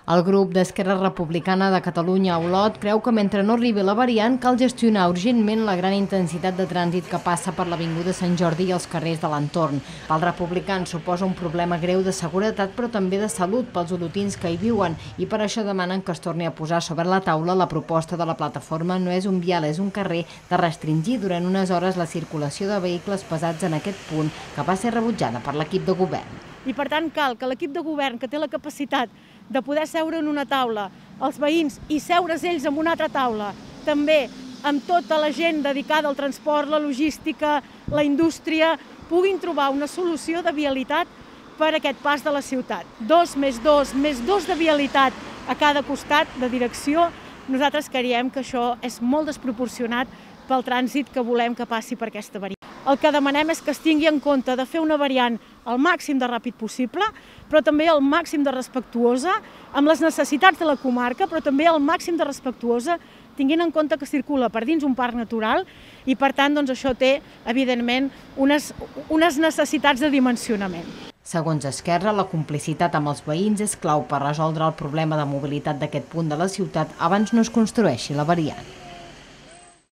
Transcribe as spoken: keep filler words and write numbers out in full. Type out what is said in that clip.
El grup d'Esquerra Republicana de Catalunya a Olot creu que mentre no arribi la variant cal gestionar urgentment la gran intensitat de trànsit que passa per l'Avinguda Sant Jordi i els carrers de l'entorn. Pels republicans suposa un problema greu de seguretat però també de salut pels olotins que hi viuen i per això demanen que es torni a posar sobre la taula la proposta de la plataforma No és un vial, és un carrer de restringir durant unes hores la circulació de vehicles pesats en aquest punt que va ser rebutjada per l'equip de govern. I per tant cal que l'equip de govern que té la capacitat de poder seure en una taula els veïns i seure's ells en una altra taula, també amb tota la gent dedicada al transport, la logística, la indústria, puguin trobar una solució de vialitat per a aquest pas de la ciutat. Dos més dos, més dos de vialitat a cada costat de direcció, nosaltres creiem que això és molt desproporcionat pel trànsit que volem que passi per aquesta variant. El que demanem és que es tingui en compte de fer una variant al màxim de ràpid possible, però també al màxim de respectuosa, amb les necessitats de la comarca, però també al màxim de respectuosa, tinguent en compte que circula per dins un parc natural i, per tant, doncs, això té, evidentment, unes, unes necessitats de dimensionament. Segons Esquerra, la complicitat amb els veïns és clau per resoldre el problema de mobilitat d'aquest punt de la ciutat abans no es construeixi la variant.